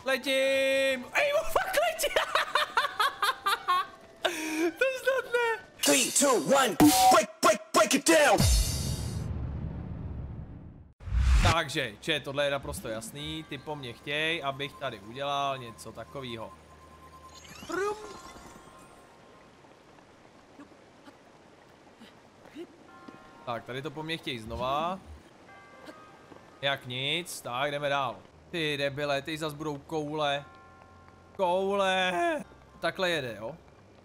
Letím! Ej, fuck, letím! To snad ne! 3, 2, 1, break it down! Takže, tohle je naprosto jasný, ty po mně chtěj, abych tady udělal něco takového. Tak, tady to po mně chtějí znova. Jak nic, tak jdeme dál. Ty debile, ty zas budou koule. Koule! Takhle jede, jo?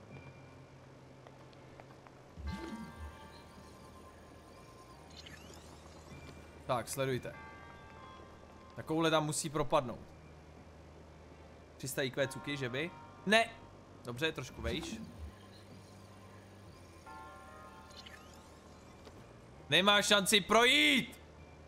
Tak, sledujte. Ta koule tam musí propadnout. 300 IQ cuky, že by? Ne! Dobře, trošku vejš. Nemá šanci projít!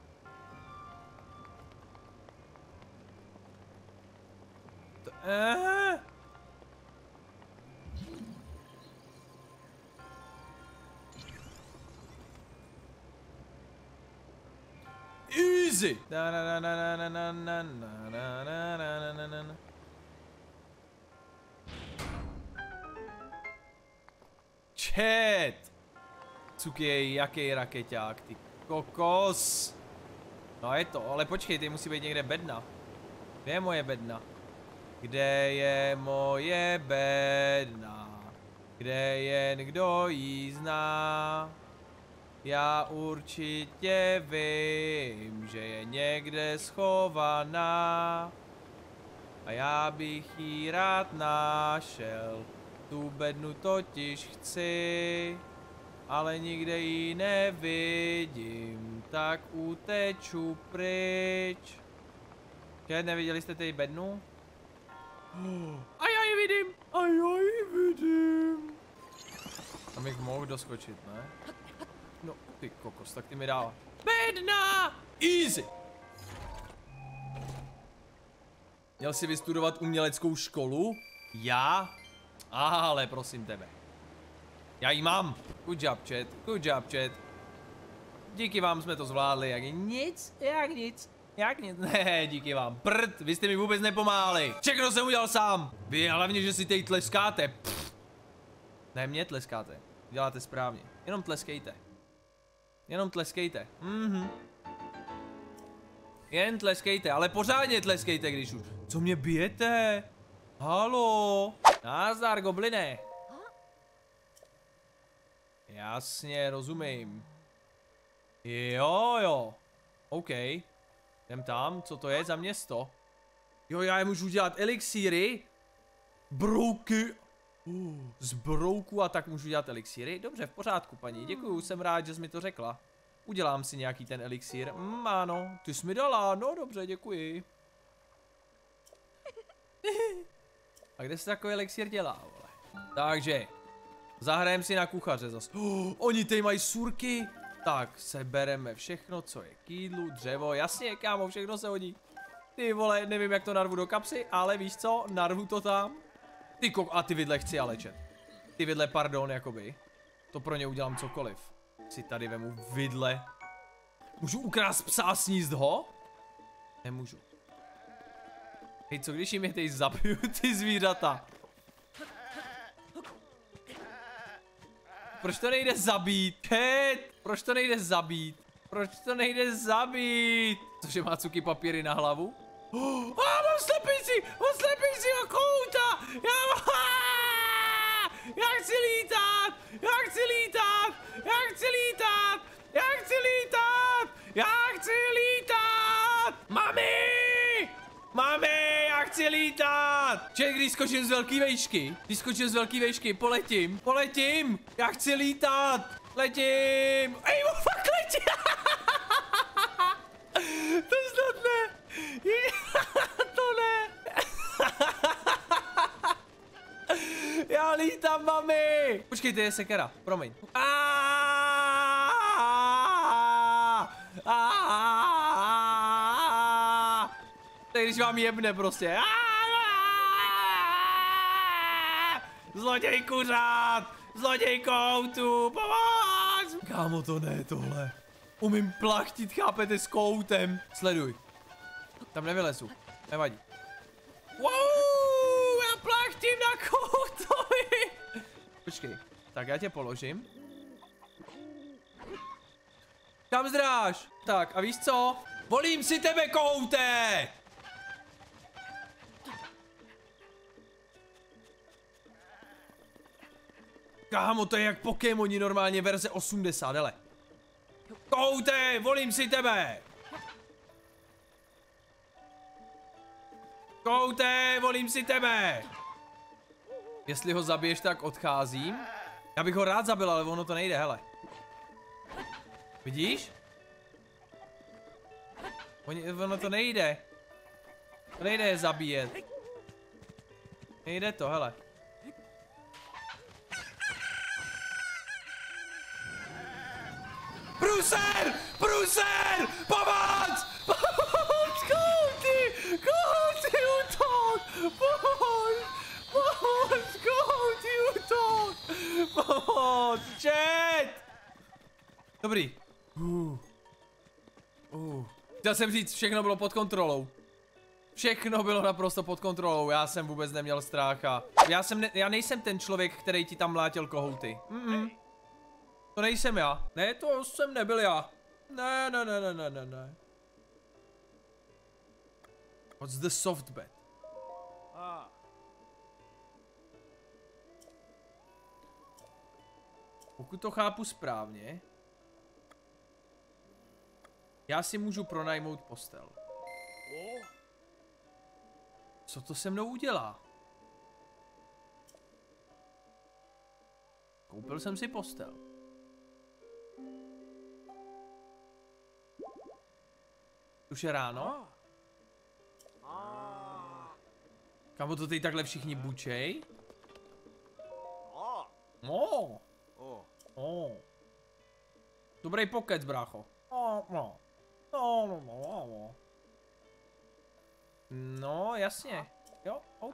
Easy! Chat! Cuky, jaký rakeťák, ty kokos! No je to, ale počkej, ty musí být někde bedna. Kde je moje bedna? Kde je moje bedna? Kde jen kdo jí zná? Já určitě vím, že je někde schovaná. A já bych jí rád našel. Tu bednu totiž chci, ale nikde ji nevidím, tak uteču pryč. Že, neviděli jste tady bednu? A já ji vidím! A já ji vidím! Tam bych mohl doskočit, ne? No, ty kokos, tak ty mi dává. Bedna! Easy! Měl si vystudovat uměleckou školu? Já? Ale prosím tebe. Já ji mám. Good job, chat. Good job, chat. Díky vám jsme to zvládli. Jak nic? Jak nic? Jak nic? Ne, díky vám. Prd, vy jste mi vůbec nepomáhali. Všechno jsem udělal sám. Vy hlavně, že si teď tleskáte. Pff. Ne, mě tleskáte. Děláte správně. Jenom tleskejte. Jenom tleskejte. Jen tleskejte, ale pořádně tleskejte, když už. Co mě bijete? Haló? Nazdar, gobline. Jasně, rozumím. Jo. OK. Jdem tam, co to je za město? Jo, já je můžu dělat elixíry. Brouky. Z brouku a tak můžu dělat elixíry. Dobře, v pořádku, paní. Děkuju, jsem rád, že jsi mi to řekla. Udělám si nějaký ten elixír. Ano, ty jsi mi dala. No dobře, děkuji. A kde se takový elixír dělá, vole? Takže, zahrajeme si na kuchaře zas. Oni tady mají surky. Tak, sebereme všechno, co je k jídlu, dřevo, jasně, kámo, všechno se hodí. Ty vole, nevím, jak to narvu do kapsy, ale víš co, narvu to tam. A ty vidle chci ale čet. Ty vidle, pardon, jakoby. To pro ně udělám cokoliv. Si tady vemu vidle. Můžu ukrást psa a sníst ho? Nemůžu. Hej, co když jim je teď zabiju ty zvířata? Proč to nejde zabít? Proč to nejde zabít? Proč to nejde zabít? Cože má cuky papíry na hlavu? Mám slepícího kouta! Já chci lítat! Já chci lítat! Já chci lítat! Já chci lítat! Já chci lítat! Mami! Mami, já chci lítat! Ček, když skočím z velký výšky, poletím! Já chci lítat! Letím! Ej, fuck, letím! To snad ne! To ne! Já lítám, mami! Počkej, to je sekera, promiň. Tak když vám jebne prostě. Zloděj kuřát! Zloděj koutu! Pomoc! Kámo, to ne tohle. Umím plachtit, chápete, s koutem. Sleduj. Tam nevylezu. Nevadí. Wow, já pláštím na kohoutovi. Počkej, tak já tě položím. Kam zdráš? Tak a víš co? Volím si tebe, kohouté! Kámo, to je jak Pokémoni normálně verze 80, hele. Kohouté, volím si tebe! Kohouté, volím si tebe! Jestli ho zabiješ, tak odcházím. Já bych ho rád zabil, ale ono to nejde, hele. Vidíš? Ono to nejde. To nejde je zabíjet. Nejde to, hele. Průser! Průser! Pomoc! Pomoc! Kohouty! Kohouty, útok! Pomoc! Pomoc! Kohouty, útok! Pomoc! Chat! Dobrý. Chtěl jsem říct, všechno bylo pod kontrolou. Všechno bylo naprosto pod kontrolou, já jsem vůbec neměl strach a... Já nejsem ten člověk, který ti tam mlátil kohouty. To nejsem já. Ne, to jsem nebyl já. Ne. What's the soft bed? Pokud to chápu správně, já si můžu pronajmout postel. Co to se mnou udělá? Koupil jsem si postel. Už je ráno? Kamo to teď takhle všichni bučej? Dobrý pokec, brácho. No, jasně. Jo, OK.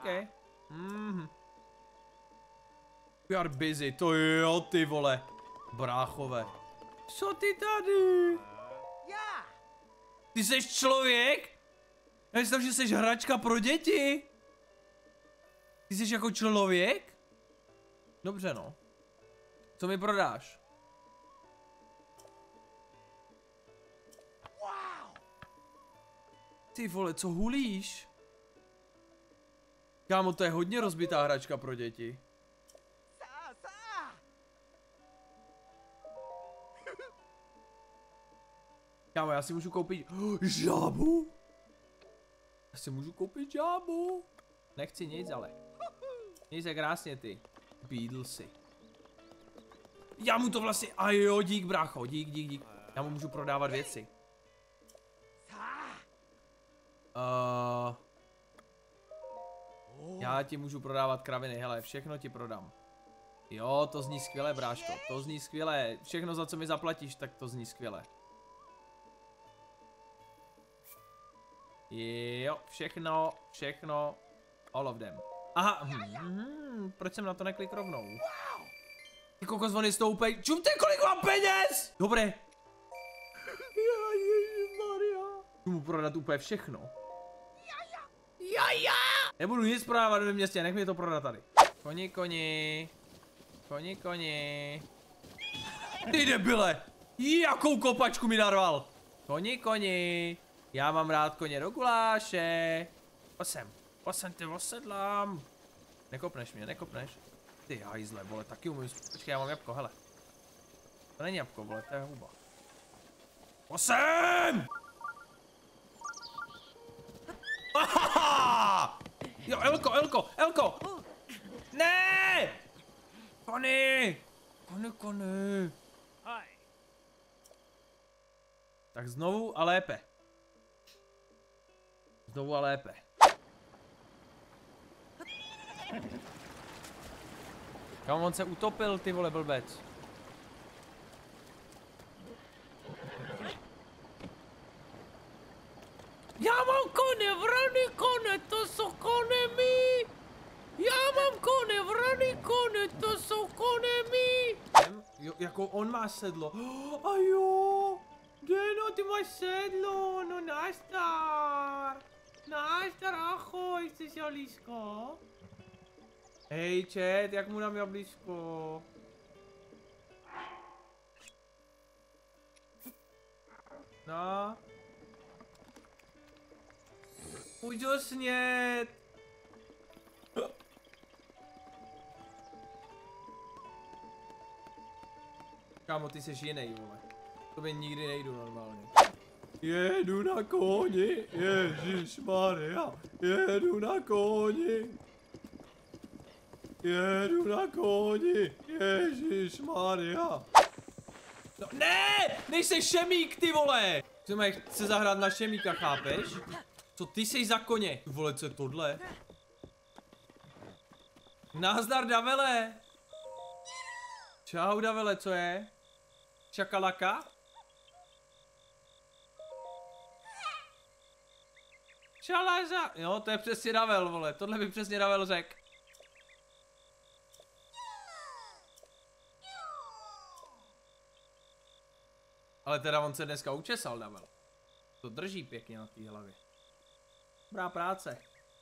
We are busy, to jo, ty vole. Bráchové. Co ty tady? Ty jsi člověk? Já myslím, že jsi hračka pro děti. Ty jsi jako člověk? Dobře, no. Co mi prodáš? Ty vole, co hulíš? Kámo, to je hodně rozbitá hračka pro děti. Kámo, já si můžu koupit žábu? Já si můžu koupit žábu? Nechci nic, ale. Měj se krásně, ty Beatlesy. Já mu to vlastně... A jo, dík, brácho, dík. Já mu můžu prodávat věci. Já ti můžu prodávat kraviny, hele, všechno ti prodám. Jo, to zní skvěle, bráško, to zní skvěle. Všechno, za co mi zaplatíš, tak to zní skvěle. Jo, všechno, all of them. Aha, proč jsem na to neklik rovnou? Ty kokos, on je stoupej. Čumte, kolik mám peněz! Dobré. Ježišmarja. Chci mu prodat úplně všechno. Ja. Nebudu nic prodávat ve městě, nech mi to prodat tady. Koni. Ty debile. Jakou kopačku mi narval. Koni. Já mám rád koně do guláše. Posem ty osedlám. Nekopneš mě, nekopneš. Ty hajzle, vole, taky umím. Počkej, já mám jabko, hele. To není jabko, vole, to je huba. Posem! Ahaha! Jo, Elko! Ne! Kony! Tak znovu a lépe. Kam on se utopil, ty vole, blbec. Já mám kone, vrany kone, to jsou kone mý. Já mám kone, vrany kone, to jsou kone mý. Jo, jako on má sedlo. A jo, Deno, ty máš sedlo, no nazdar. Nazdar, ahoj, chceš jablíčko? Hej, chat, jak mu dám jablíčko? No. Pojď ho snět. Kámo, ty seš jinej, vole. To by nikdy nejdu normálně. Jedu na koni, ježišmarja, jedu na koni. Jedu na koni, ježišmarja. No, ne, nejseš šemík, ty vole. Chce zahrát na šemíka, chápeš? Co ty seš za koně? Vole, co je tohle? Nazdar, Davele. Čau, Davele, co je? Čakalaka? Čalaza. Jo, to je přesně Davel, vole. Tohle by přesně Davel řekl. Ale teda on se dneska učesal, Davel. To drží pěkně na té hlavě. Dobrá práce.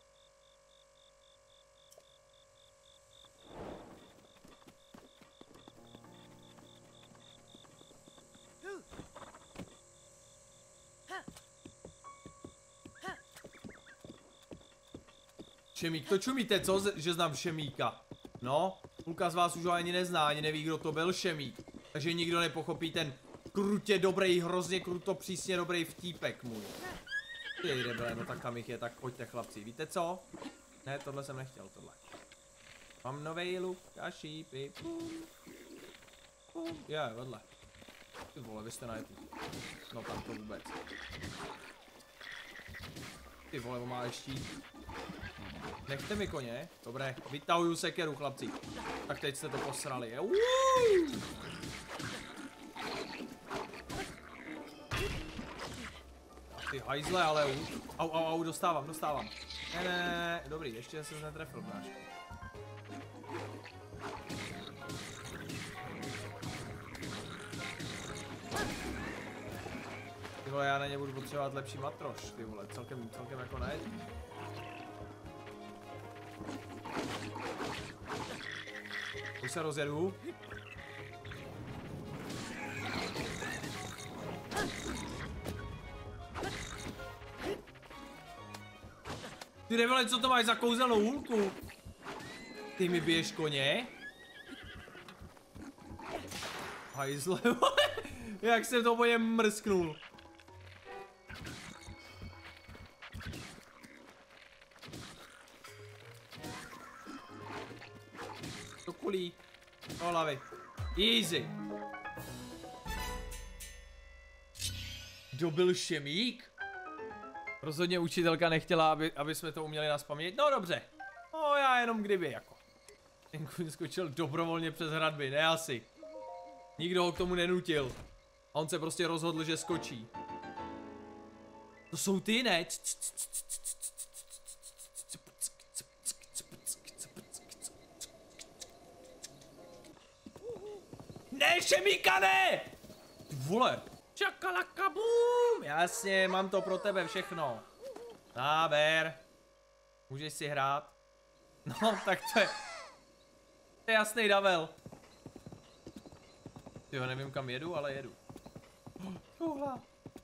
Šemík, to čumíte, co? Že znám Šemíka. No, půlka z vás už ho ani nezná, ani neví, kdo to byl Šemík. Takže nikdo nepochopí ten krutě dobrý, hrozně kruto, přísně dobrý vtípek můj. Ty rebele, no tak tam jich je, tak pojďte chlapci, víte co? Ne, tohle jsem nechtěl, tohle. Mám novej luk a šípy, pum. Pum, je, vedle. Ty vole, vy jste na YouTube. No tam to vůbec. Ty vole, on má ještě. Nechte mi koně, dobré, vytahuju sekeru, chlapci. Tak teď jste to posrali, Ty hajzle, ale au, dostávám. Ne, dobrý, ještě se netrefil, bráško. Ty vole, já na ně budu potřebovat lepší matroš, ty vole, celkem jako na jednu. Už se rozjedu. Ty rebele, co to máš za kouzelnou hůlku? Ty mi biješ koně? Hajzle, jak jsem to po něm mrsknul. To kulí. Do hlavy. Easy. Kdo byl Šemík? Rozhodně učitelka nechtěla, aby jsme to uměli nazpamět. No dobře. No já jenom kdyby jako. Ten kuň skočil dobrovolně přes hradby, ne asi. Nikdo ho k tomu nenutil. A on se prostě rozhodl, že skočí. To jsou ty, ne? Ne, Šemíka, ne! Ty vole. Čakalaka bum! Jasně, mám to pro tebe všechno. Ber. Můžeš si hrát. No, tak to je jasný Davel. Jo, nevím kam jedu, ale jedu. Touhla.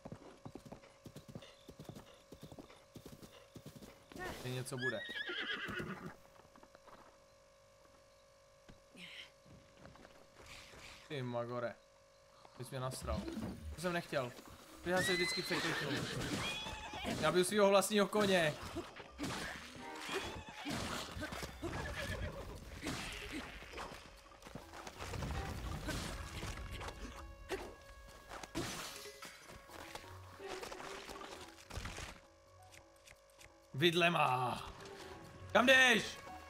Teď něco bude. Ty magore. Ty jsi mě nasral. To jsem nechtěl. Já se vždycky překliknu. Já byl svýho vlastního koně. Vidle má. Kam jdeš?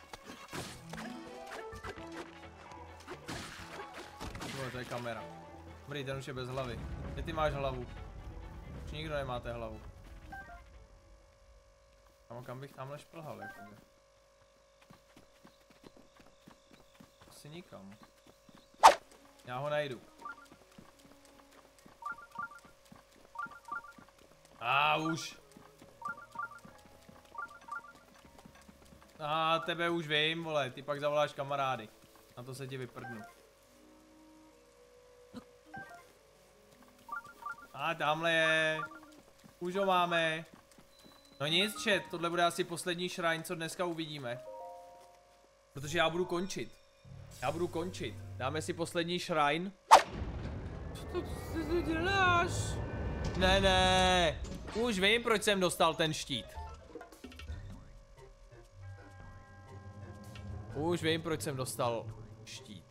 To je kamera. Dobrý, ten už je bez hlavy. Kde ty máš hlavu? Už nikdo nemáte hlavu. Kam bych tamhle šplhal, jakoby. Asi nikam. Já ho najdu. Už. A tebe už vím, vole, ty pak zavoláš kamarády. Na to se ti vyprdnu. A tamhle je. Už ho máme. No nic, chat, tohle bude asi poslední shrine, co dneska uvidíme. Protože já budu končit. Dáme si poslední shrine. Co to děláš? Ne. Už vím, proč jsem dostal ten štít. Už vím, proč jsem dostal štít.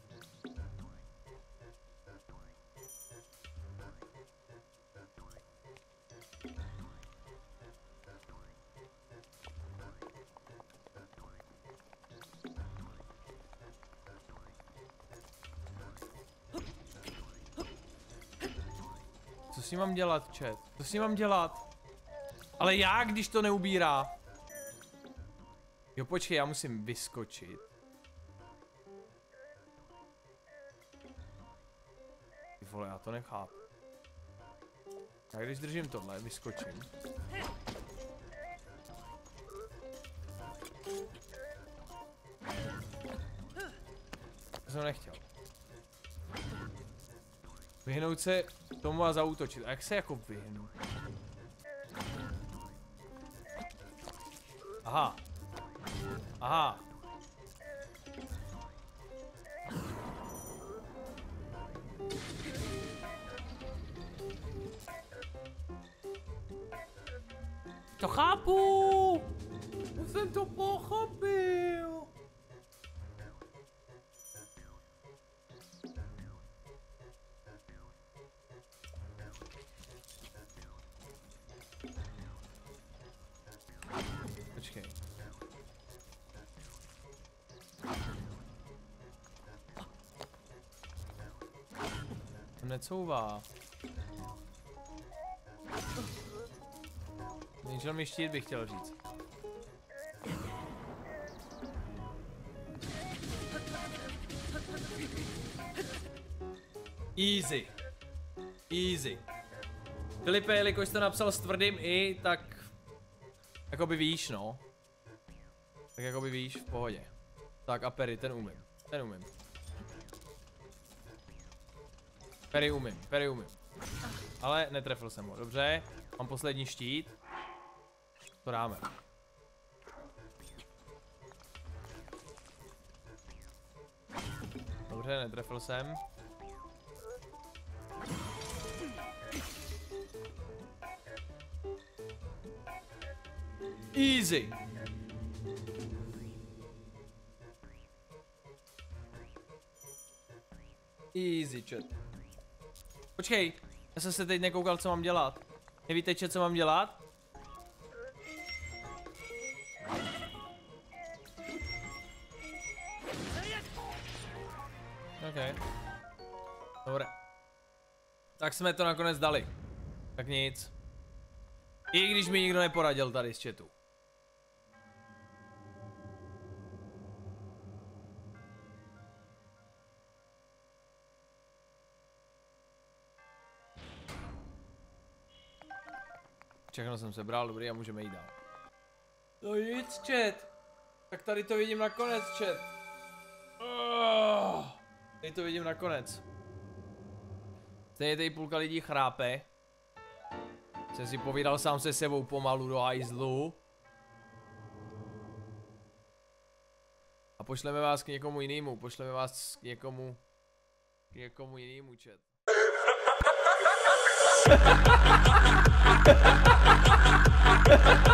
Co si mám dělat, chat? Co si mám dělat? Ale já, když to neubírá. Jo, počkej, já musím vyskočit. Ty vole, já to nechápu. Já když držím tohle, vyskočím. To jsem nechtěl. Vyhnout se tomu a zaútočit. A jak se jako vyhnu? Aha. Aha. To chápu! Už jsem to pochopil! Počkej. To necouvá. Zničil mi štít, bych chtěl říct. Easy. Easy. Filipe, jelikož jste napsal s tvrdým i, tak... Jakoby víš, no. Tak jakoby víš, v pohodě. Tak a Perry, ten umím. Perry umím. Ale netrefil jsem ho, dobře. Mám poslední štít. To dáme. Dobře, netrefil jsem. Easy. Easy, chat. Počkej, já jsem se teď nekoukal, co mám dělat. Nevíte, co mám dělat? OK. Dobré. Tak jsme to nakonec dali. Tak nic. I když mi nikdo neporadil tady z chatu. Všechno jsem sebral, dobrý, a můžeme jít dál. No nic, chat. Tak tady to vidím nakonec, chat. Tady to vidím nakonec. Stejně tady půlka lidí chrápe. Jsem si povídal sám se sebou pomalu do hajzlu. A pošleme vás k někomu jinému, k někomu jinému, chat.